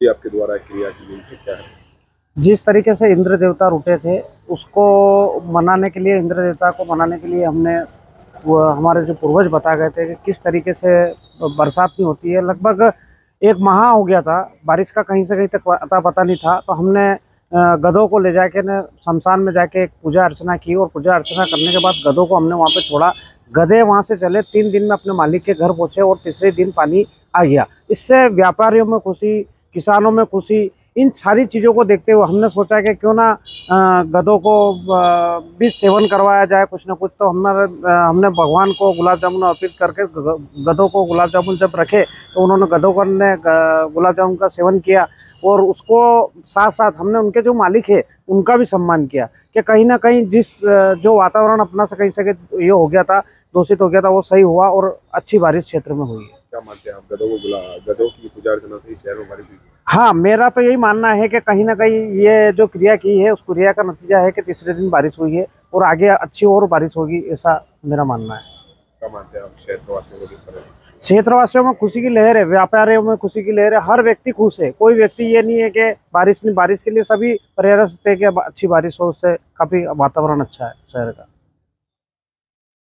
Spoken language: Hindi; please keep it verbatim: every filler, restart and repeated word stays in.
ये आपके द्वारा क्रिया की गई थी, क्या है? जिस तरीके से इंद्र देवता रूठे थे उसको मनाने के लिए, इंद्र देवता को मनाने के लिए हमने, वो हमारे जो पूर्वज बता गए थे कि किस तरीके से बरसात नहीं होती है। लगभग एक माह हो गया था, बारिश का कहीं से कहीं तक अता पता नहीं था। तो हमने अ, गधों को ले जाके न शमशान में जाके एक पूजा अर्चना की, और पूजा अर्चना करने के बाद गधों को हमने वहाँ पे छोड़ा। गधे वहाँ से चले, तीन दिन में अपने मालिक के घर पहुँचे और तीसरे दिन पानी आ गया। इससे व्यापारियों में खुशी, किसानों में खुशी, इन सारी चीज़ों को देखते हुए हमने सोचा कि क्यों ना अ, गधों को अ, भी सेवन करवाया जाए कुछ ना कुछ। तो हमारे अ, हमने भगवान को गुलाब जामुन अर्पित करके ग- गधों को गुलाब जामुन जब रखे तो उन्होंने गधों को ने ग- गुलाब जामुन का सेवन किया, और उसको साथ साथ हमने उनके जो मालिक है उनका भी सम्मान किया कि कहीं ना कहीं जिस अ, जो वातावरण अपना से कहीं से ये हो गया था, दूषित हो गया था, वो सही हुआ और अच्छी बारिश क्षेत्र में हुई है। क्या मानते हैं आप, गधों को बुला गधों की पूजा अर्चना से ही शहर में बारिश हुई? हाँ, मेरा तो यही मानना है कि कहीं ना कहीं ये जो क्रिया की है उस क्रिया का नतीजा है कि तीसरे दिन बारिश हुई है और आगे अच्छी और बारिश होगी, ऐसा मेरा मानना है। क्या मानते हैं आप, क्षेत्रवासियों को किस तरह से? क्षेत्रवासियों में खुशी की लहर है, व्यापारियों में खुशी की लहर है, हर व्यक्ति खुश है। कोई व्यक्ति ये नहीं है कि बारिश नहीं, बारिश के लिए सभी प्रयास थे कि अच्छी बारिश हो, उससे काफी वातावरण अच्छा है शहर का।